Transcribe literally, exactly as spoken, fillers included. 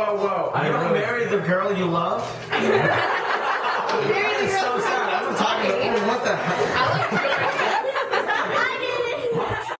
whoa, whoa. I You don't really- marry the girl you love? Marry the It's girl so who sad. I'm loves talking talking. about, oh, what the hell? I look pretty